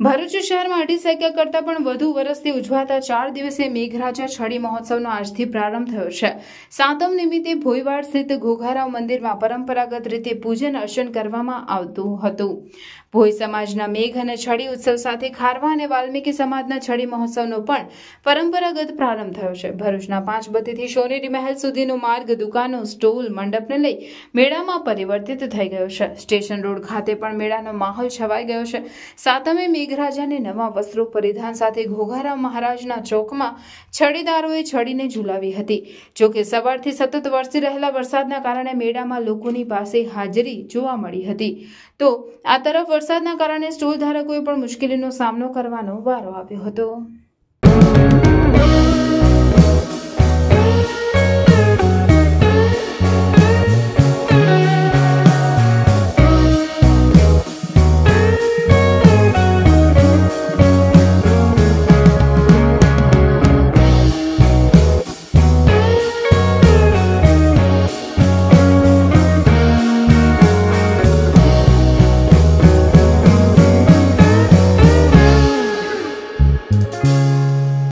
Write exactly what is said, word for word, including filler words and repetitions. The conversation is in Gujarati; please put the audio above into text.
ભરૂચ શહેરમાં અઢી સૈકા કરતા પણ વધુ વર્ષથી ઉજવાતા ચાર દિવસીય મેઘરાજા છડી મહોત્સવનો આજથી પ્રારંભ થયો છે। સાતમ નિમિત્તે ભોયવાડ સ્થિત ઘોઘારાવ મંદિરમાં પરંપરાગત રીતે પૂજન અર્ચન કરવામાં આવતું હતું। ભોય સમાજના મેઘ અને છડી ઉત્સવ સાથે ખારવા અને વાલ્મીકી સમાજના છડી મહોત્સવનો પણ પરંપરાગત પ્રારંભ થયો છે। ભરૂચના પાંચ બત્તીથી સોનેરી મહેલ સુધીનો માર્ગ દુકાનો સ્ટોલ મંડપને લઈ મેળામાં પરિવર્તિત થઈ ગયો છે। સ્ટેશન રોડ ખાતે પણ મેળાનો માહોલ છવાઈ ગયો છે। સાતમે મેઘરાજાને નવા વસ્ત્રો પરિધાન સાથે ઘોઘારાવ મહારાજના ચોકમાં છડીદારોએ છડીને ઝુલાવી હતી। જોકે સવારથી સતત વરસી રહેલા વરસાદના કારણે મેળામાં લોકોની પાસે હાજરી જોવા મળી હતી, તો આ તરફ વરસાદના કારણે સ્ટોલ ધારકોએ પણ મુશ્કેલીનો સામનો કરવાનો વારો આવ્યો હતો।